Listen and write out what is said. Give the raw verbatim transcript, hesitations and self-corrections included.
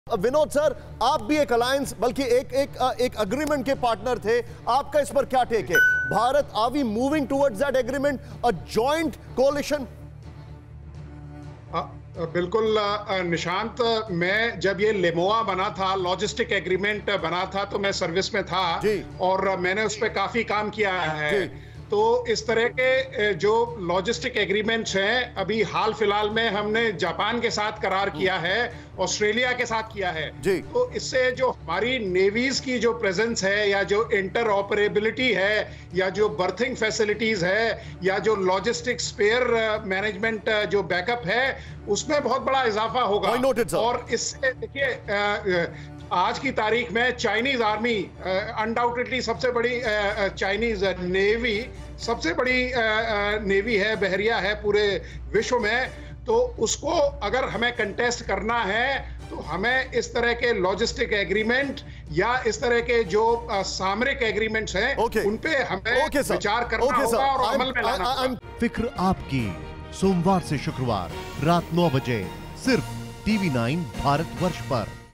Vinod sir, आप भी एक अलायंस बल्कि एक एक एक एग्रीमेंट के पार्टनर थे, आपका इस पर क्या टेक है? Bharat, are we moving towards that agreement, a joint coalition? बिल्कुल निशांत, मैं जब ये लेमोआ बना था, लॉजिस्टिक एग्रीमेंट बना था, तो मैं सर्विस में था और मैंने उस पर काफी काम किया है। तो इस तरह के जो लॉजिस्टिक एग्रीमेंट्स हैं, अभी हाल फिलहाल में हमने जापान के साथ करार किया है, ऑस्ट्रेलिया के साथ किया है। तो इससे जो हमारी नेवीज की जो प्रेजेंस है, या जो इंटर ऑपरेबिलिटी है, या जो बर्थिंग फैसिलिटीज है, या जो लॉजिस्टिक स्पेयर मैनेजमेंट जो बैकअप है, उसमें बहुत बड़ा इजाफा होगा। और इससे देखिए, आज की तारीख में चाइनीज आर्मी अनडाउटेडली सबसे बड़ी, चाइनीज नेवी सबसे बड़ी नेवी है, बहरिया है पूरे विश्व में। तो उसको अगर हमें कंटेस्ट करना है, तो हमें इस तरह के लॉजिस्टिक एग्रीमेंट या इस तरह के जो सामरिक एग्रीमेंट्स हैं, okay. उन पे हमें okay, विचार करना okay, होगा और अमल में लाना होगा। फिक्र आपकी, सोमवार से शुक्रवार रात नौ बजे सिर्फ टीवी नाइन भारतवर्ष पर।